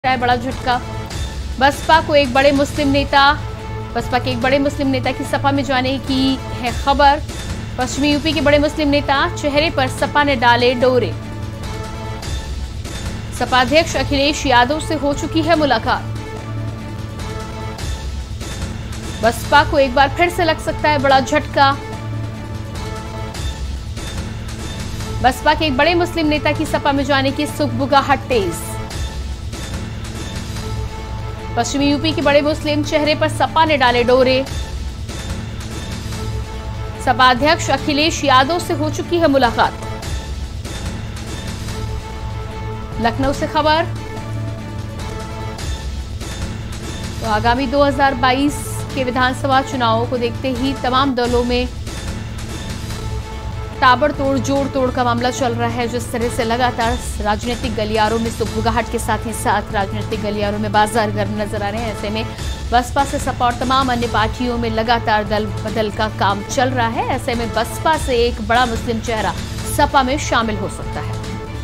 है बड़ा झटका। बसपा के एक बड़े मुस्लिम नेता की सपा में जाने की है खबर। पश्चिमी यूपी के बड़े मुस्लिम नेता चेहरे पर सपा ने डाले डोरे। सपा अध्यक्ष अखिलेश यादव से हो चुकी है मुलाकात। बसपा को एक बार फिर से लग सकता है बड़ा झटका। बसपा के एक बड़े मुस्लिम नेता की सपा में जाने की सुगबुगाहट तेज। पश्चिमी यूपी के बड़े मुस्लिम चेहरे पर सपा ने डाले डोरे। सपा अध्यक्ष अखिलेश यादव से हो चुकी है मुलाकात। लखनऊ से खबर। तो आगामी 2022 के विधानसभा चुनावों को देखते ही तमाम दलों में ताबड़तोड़ जोड़ तोड़ का मामला चल रहा है। जिस तरह से लगातार राजनीतिक गलियारों में सुगबुगाहट के साथ ही साथ राजनीतिक गलियारों में बाजार गर्म नजर आ रहे हैं। ऐसे में बसपा से सपा और तमाम अन्य पार्टियों में लगातार दल बदल का काम चल रहा है। ऐसे में बसपा से एक बड़ा मुस्लिम चेहरा सपा में शामिल हो सकता है।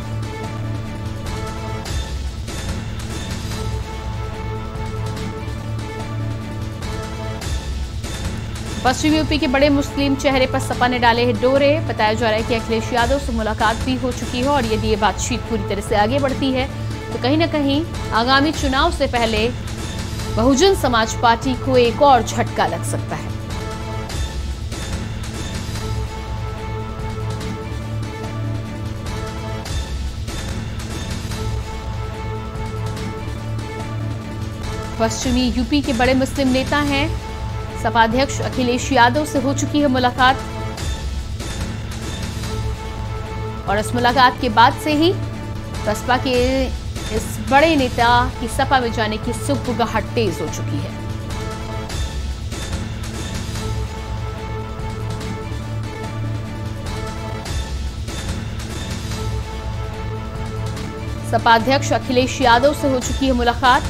पश्चिमी यूपी के बड़े मुस्लिम चेहरे पर सपा ने डाले हैं डोरे। बताया जा रहा है कि अखिलेश यादव से मुलाकात भी हो चुकी है और यदि ये बातचीत पूरी तरह से आगे बढ़ती है तो कहीं ना कहीं आगामी चुनाव से पहले बहुजन समाज पार्टी को एक और झटका लग सकता है। पश्चिमी यूपी के बड़े मुस्लिम नेता हैं सपा अध्यक्ष अखिलेश यादव से हो चुकी है मुलाकात और इस मुलाकात के बाद से ही बसपा के इस बड़े नेता की सपा में जाने की सुगबुगाहट तेज हो चुकी है। सपा अध्यक्ष अखिलेश यादव से हो चुकी है मुलाकात।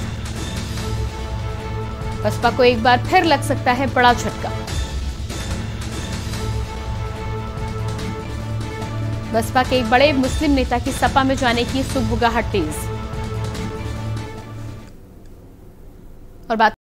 बसपा को एक बार फिर लग सकता है बड़ा झटका। बसपा के एक बड़े मुस्लिम नेता की सपा में जाने की सुगबुगाहट तेज। और बात